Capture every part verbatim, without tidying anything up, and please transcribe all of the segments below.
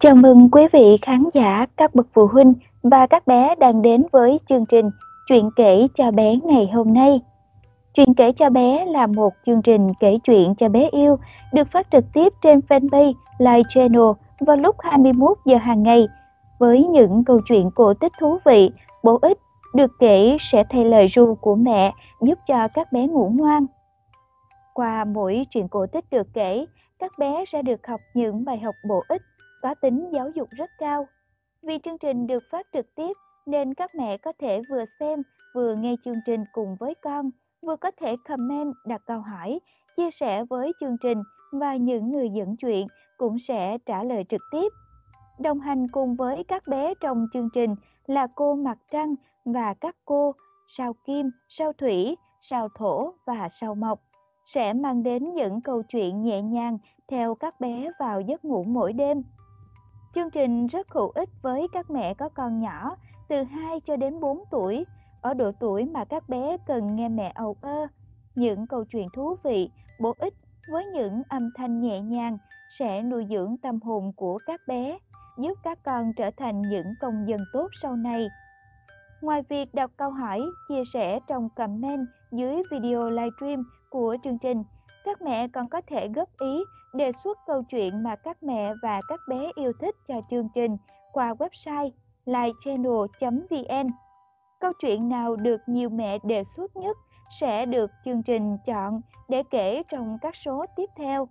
Chào mừng quý vị khán giả, các bậc phụ huynh và các bé đang đến với chương trình Chuyện kể cho bé ngày hôm nay. Chuyện kể cho bé là một chương trình kể chuyện cho bé yêu được phát trực tiếp trên fanpage Live Channel vào lúc hai mươi mốt giờ hàng ngày với những câu chuyện cổ tích thú vị, bổ ích được kể sẽ thay lời ru của mẹ giúp cho các bé ngủ ngoan. Qua mỗi chuyện cổ tích được kể, các bé sẽ được học những bài học bổ ích có tính giáo dục rất cao. Vì chương trình được phát trực tiếp nên các mẹ có thể vừa xem vừa nghe chương trình cùng với con, vừa có thể comment đặt câu hỏi, chia sẻ với chương trình và những người dẫn chuyện cũng sẽ trả lời trực tiếp. Đồng hành cùng với các bé trong chương trình là cô Mặt Trăng và các cô Sao Kim, Sao Thủy, Sao Thổ và Sao Mộc sẽ mang đến những câu chuyện nhẹ nhàng theo các bé vào giấc ngủ mỗi đêm. Chương trình rất hữu ích với các mẹ có con nhỏ từ hai cho đến bốn tuổi, ở độ tuổi mà các bé cần nghe mẹ âu ơ. Những câu chuyện thú vị, bổ ích với những âm thanh nhẹ nhàng sẽ nuôi dưỡng tâm hồn của các bé, giúp các con trở thành những công dân tốt sau này. Ngoài việc đọc câu hỏi, chia sẻ trong comment dưới video livestream của chương trình, các mẹ còn có thể góp ý, đề xuất câu chuyện mà các mẹ và các bé yêu thích cho chương trình qua website livechannel chấm vn. Câu chuyện nào được nhiều mẹ đề xuất nhất sẽ được chương trình chọn để kể trong các số tiếp theo.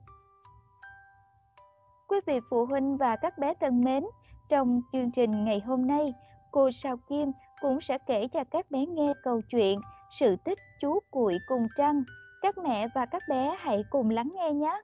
Quý vị phụ huynh và các bé thân mến, trong chương trình ngày hôm nay, cô Sao Kim cũng sẽ kể cho các bé nghe câu chuyện Sự tích chú Cuội cùng Trăng. Các mẹ và các bé hãy cùng lắng nghe nhé!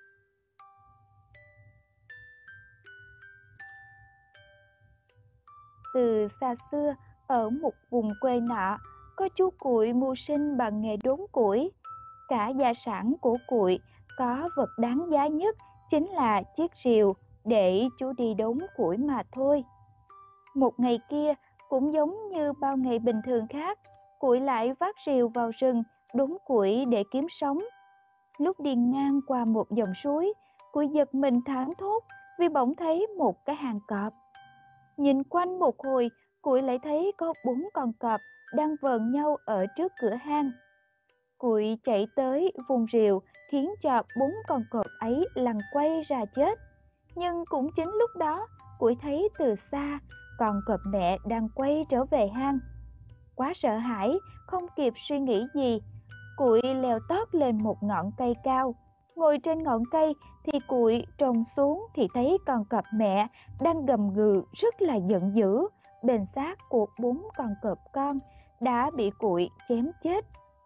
Từ xa xưa, ở một vùng quê nọ, có chú Cuội mưu sinh bằng nghề đốn củi. Cả gia sản của Cuội có vật đáng giá nhất chính là chiếc rìu để chú đi đốn củi mà thôi. Một ngày kia, cũng giống như bao ngày bình thường khác, Cuội lại vác rìu vào rừng đốn củi để kiếm sống. Lúc đi ngang qua một dòng suối, Cuội giật mình thảng thốt vì bỗng thấy một cái hang cọp. Nhìn quanh một hồi, Cuội lại thấy có bốn con cọp đang vờn nhau ở trước cửa hang. Cuội chạy tới vùng rìu khiến cho bốn con cọp ấy lăn quay ra chết. Nhưng cũng chính lúc đó, Cuội thấy từ xa con cọp mẹ đang quay trở về hang. Quá sợ hãi, không kịp suy nghĩ gì, Cuội leo tót lên một ngọn cây cao. Ngồi trên ngọn cây thì Cuội trông xuống thì thấy con cọp mẹ đang gầm gừ rất là giận dữ. Bên xác của bốn con cọp con đã bị Cuội chém chết.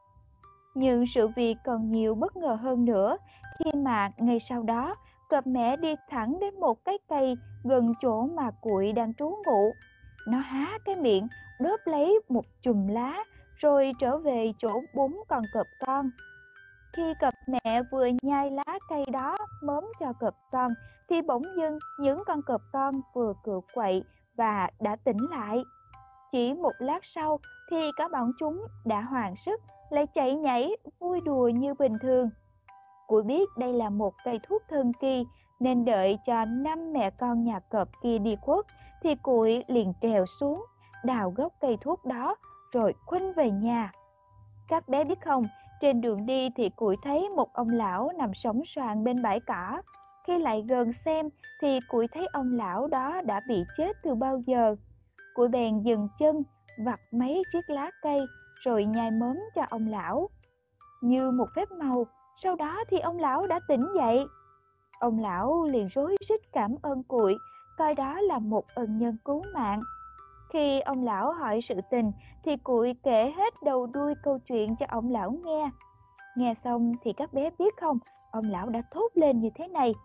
Nhưng sự việc còn nhiều bất ngờ hơn nữa khi mà ngay sau đó cọp mẹ đi thẳng đến một cái cây gần chỗ mà Cuội đang trú ngụ. Nó há cái miệng đớp lấy một chùm lá rồi trở về chỗ bốn con cọp con. Khi cọp mẹ vừa nhai lá cây đó mớm cho cọp con thì bỗng dưng những con cọp con vừa cựa quậy và đã tỉnh lại. Chỉ một lát sau thì cả bọn chúng đã hoàn sức lại chạy nhảy vui đùa như bình thường. Cuội biết đây là một cây thuốc thần kỳ nên đợi cho năm mẹ con nhà cọp kia đi khuất thì Cuội liền trèo xuống đào gốc cây thuốc đó rồi khoanh về nhà. Các bé biết không, trên đường đi thì Cuội thấy một ông lão nằm sõng soàng bên bãi cỏ. Khi lại gần xem thì Cuội thấy ông lão đó đã bị chết từ bao giờ. Cuội bèn dừng chân vặt mấy chiếc lá cây rồi nhai mớm cho ông lão. Như một phép màu, sau đó thì ông lão đã tỉnh dậy. Ông lão liền rối rít cảm ơn Cuội, coi đó là một ân nhân cứu mạng. Khi ông lão hỏi sự tình thì Cuội kể hết đầu đuôi câu chuyện cho ông lão nghe. Nghe xong thì các bé biết không, ông lão đã thốt lên như thế này: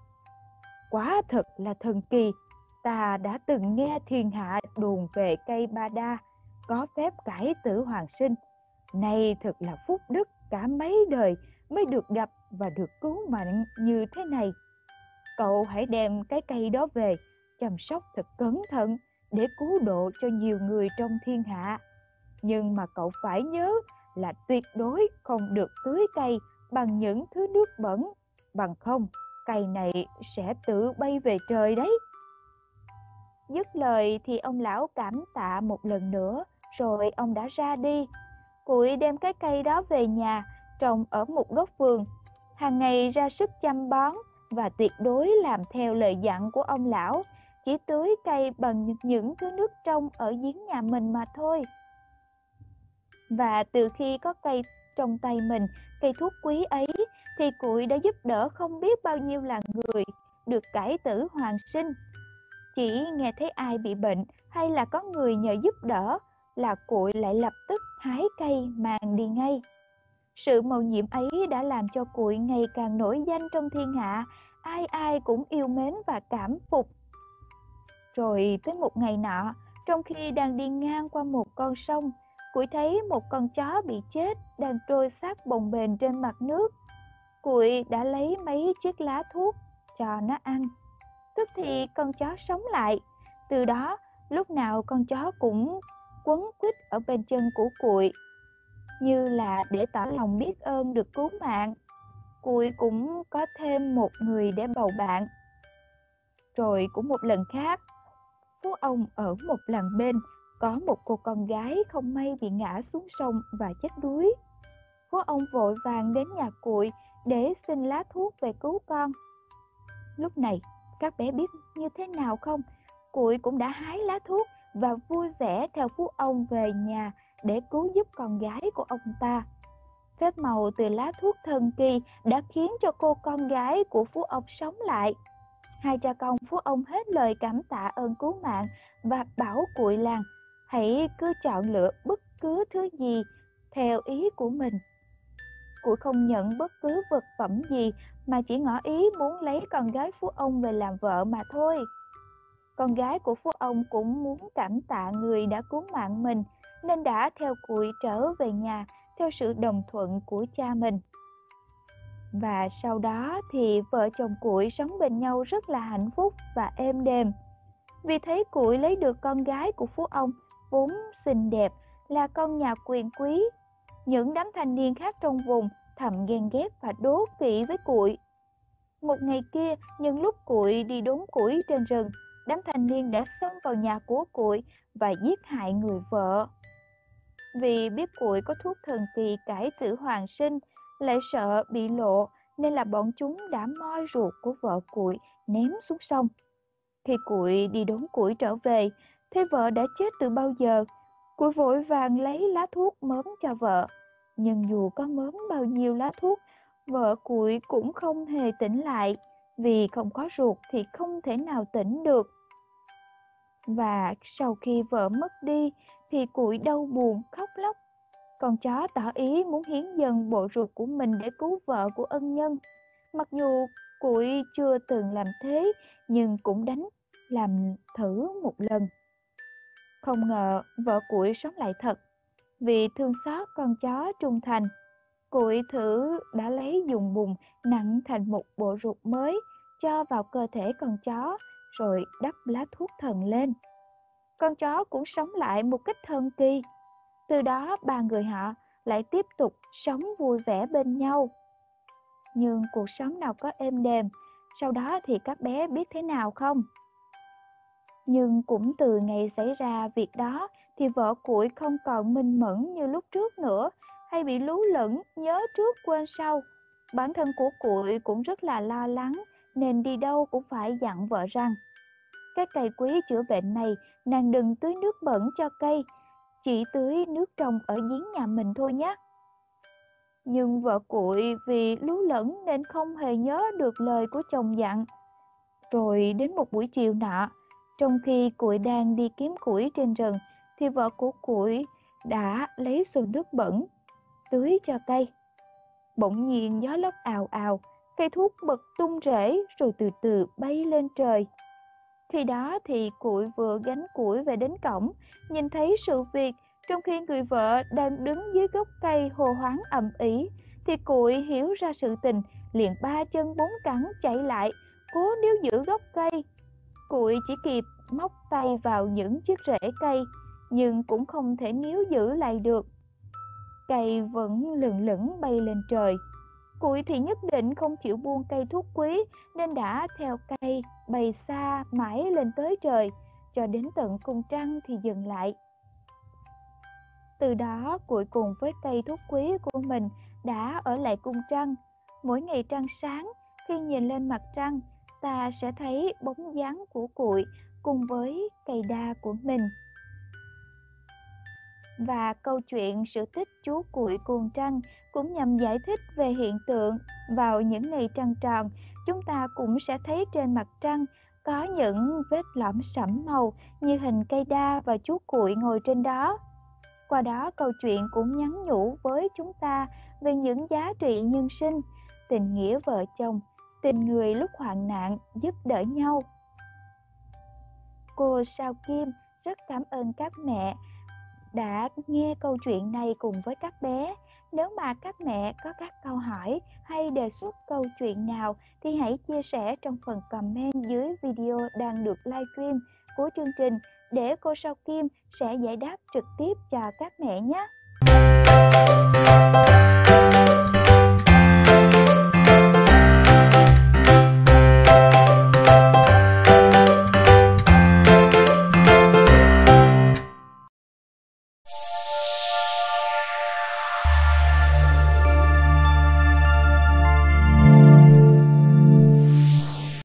Quá thật là thần kỳ, ta đã từng nghe thiên hạ đồn về cây ba đa, có phép cải tử hoàn sinh. Nay thật là phúc đức cả mấy đời mới được gặp và được cứu mạng như thế này. Cậu hãy đem cái cây đó về, chăm sóc thật cẩn thận để cứu độ cho nhiều người trong thiên hạ. Nhưng mà cậu phải nhớ là tuyệt đối không được tưới cây bằng những thứ nước bẩn, bằng không cây này sẽ tự bay về trời đấy. Dứt lời thì ông lão cảm tạ một lần nữa, rồi ông đã ra đi. Cuội đem cái cây đó về nhà, trồng ở một góc vườn, hàng ngày ra sức chăm bón và tuyệt đối làm theo lời dặn của ông lão, chỉ tưới cây bằng những thứ nước trong ở giếng nhà mình mà thôi. Và từ khi có cây trong tay mình, cây thuốc quý ấy, thì Cuội đã giúp đỡ không biết bao nhiêu là người được cải tử hoàn sinh. Chỉ nghe thấy ai bị bệnh hay là có người nhờ giúp đỡ là Cuội lại lập tức hái cây mang đi ngay. Sự mầu nhiệm ấy đã làm cho Cuội ngày càng nổi danh trong thiên hạ, ai ai cũng yêu mến và cảm phục. Rồi tới một ngày nọ, trong khi đang đi ngang qua một con sông, Cuội thấy một con chó bị chết đang trôi xác bồng bềnh trên mặt nước. Cuội đã lấy mấy chiếc lá thuốc cho nó ăn. Tức thì con chó sống lại. Từ đó, lúc nào con chó cũng quấn quýt ở bên chân của Cuội, như là để tỏ lòng biết ơn được cứu mạng. Cuội cũng có thêm một người để bầu bạn. Rồi cũng một lần khác, phú ông ở một làng bên có một cô con gái không may bị ngã xuống sông và chết đuối. Phú ông vội vàng đến nhà Cuội để xin lá thuốc về cứu con. Lúc này, các bé biết như thế nào không? Cuội cũng đã hái lá thuốc và vui vẻ theo phú ông về nhà để cứu giúp con gái của ông ta. Phép màu từ lá thuốc thần kỳ đã khiến cho cô con gái của phú ông sống lại. Hai cha con phú ông hết lời cảm tạ ơn cứu mạng và bảo Cuội rằng hãy cứ chọn lựa bất cứ thứ gì theo ý của mình. Cuội không nhận bất cứ vật phẩm gì mà chỉ ngỏ ý muốn lấy con gái phú ông về làm vợ mà thôi. Con gái của phú ông cũng muốn cảm tạ người đã cứu mạng mình, nên đã theo Cuội trở về nhà theo sự đồng thuận của cha mình. Và sau đó thì vợ chồng Cuội sống bên nhau rất là hạnh phúc và êm đềm. Vì thấy Cuội lấy được con gái của phú ông vốn xinh đẹp, là con nhà quyền quý, những đám thanh niên khác trong vùng thầm ghen ghét và đố kỵ với Cuội. Một ngày kia, nhân lúc Cuội đi đốn củi trên rừng, đám thanh niên đã xông vào nhà của Cuội và giết hại người vợ. Vì biết Cuội có thuốc thần kỳ cải tử hoàn sinh, lại sợ bị lộ, nên là bọn chúng đã moi ruột của vợ Cuội ném xuống sông. Khi Cuội đi đốn củi trở về, thấy vợ đã chết từ bao giờ. Cuội vội vàng lấy lá thuốc mớm cho vợ, nhưng dù có mớm bao nhiêu lá thuốc, vợ Cuội cũng không hề tỉnh lại, vì không có ruột thì không thể nào tỉnh được. Và sau khi vợ mất đi thì Cuội đau buồn khóc lóc. Con chó tỏ ý muốn hiến dâng bộ ruột của mình để cứu vợ của ân nhân. Mặc dù Cuội chưa từng làm thế, nhưng cũng đánh làm thử một lần. Không ngờ vợ Cuội sống lại thật. Vì thương xót con chó trung thành, Cuội thử đã lấy dùng bùn nặn thành một bộ ruột mới, cho vào cơ thể con chó, rồi đắp lá thuốc thần lên. Con chó cũng sống lại một cách thần kỳ. Từ đó ba người họ lại tiếp tục sống vui vẻ bên nhau. Nhưng cuộc sống nào có êm đềm, sau đó thì các bé biết thế nào không? Nhưng cũng từ ngày xảy ra việc đó thì vợ Cuội không còn minh mẫn như lúc trước nữa, hay bị lú lẫn, nhớ trước quên sau. Bản thân của Cuội cũng rất là lo lắng, nên đi đâu cũng phải dặn vợ rằng: cái cây quý chữa bệnh này, nàng đừng tưới nước bẩn cho cây, chỉ tưới nước trong ở giếng nhà mình thôi nhé. Nhưng vợ Cuội vì lú lẫn nên không hề nhớ được lời của chồng dặn. Rồi đến một buổi chiều nọ, trong khi Cuội đang đi kiếm củi trên rừng, thì vợ của Cuội đã lấy xô nước bẩn tưới cho cây. Bỗng nhiên gió lốc ào ào, cây thuốc bật tung rễ rồi từ từ bay lên trời. Khi đó thì Cuội vừa gánh củi về đến cổng, nhìn thấy sự việc, trong khi người vợ đang đứng dưới gốc cây hô hoáng ầm ĩ, thì Cuội hiểu ra sự tình, liền ba chân bốn cẳng chạy lại, cố níu giữ gốc cây. Cuội chỉ kịp móc tay vào những chiếc rễ cây, nhưng cũng không thể níu giữ lại được. Cây vẫn lững lững bay lên trời. Cuội thì nhất định không chịu buông cây thuốc quý, nên đã theo cây bay xa mãi lên tới trời, cho đến tận cung trăng thì dừng lại. Từ đó, Cuội cùng với cây thuốc quý của mình đã ở lại cung trăng. Mỗi ngày trăng sáng, khi nhìn lên mặt trăng, ta sẽ thấy bóng dáng của Cuội cùng với cây đa của mình. Và câu chuyện sự tích chú Cuội cuồng trăng cũng nhằm giải thích về hiện tượng vào những ngày trăng tròn, chúng ta cũng sẽ thấy trên mặt trăng có những vết lõm sẫm màu như hình cây đa và chú Cuội ngồi trên đó. Qua đó, câu chuyện cũng nhắn nhủ với chúng ta về những giá trị nhân sinh, tình nghĩa vợ chồng, tình người lúc hoạn nạn, giúp đỡ nhau. Cô Sao Kim rất cảm ơn các mẹ đã nghe câu chuyện này cùng với các bé. Nếu mà các mẹ có các câu hỏi hay đề xuất câu chuyện nào thì hãy chia sẻ trong phần comment dưới video đang được livestream của chương trình để cô Sao Kim sẽ giải đáp trực tiếp cho các mẹ nhé.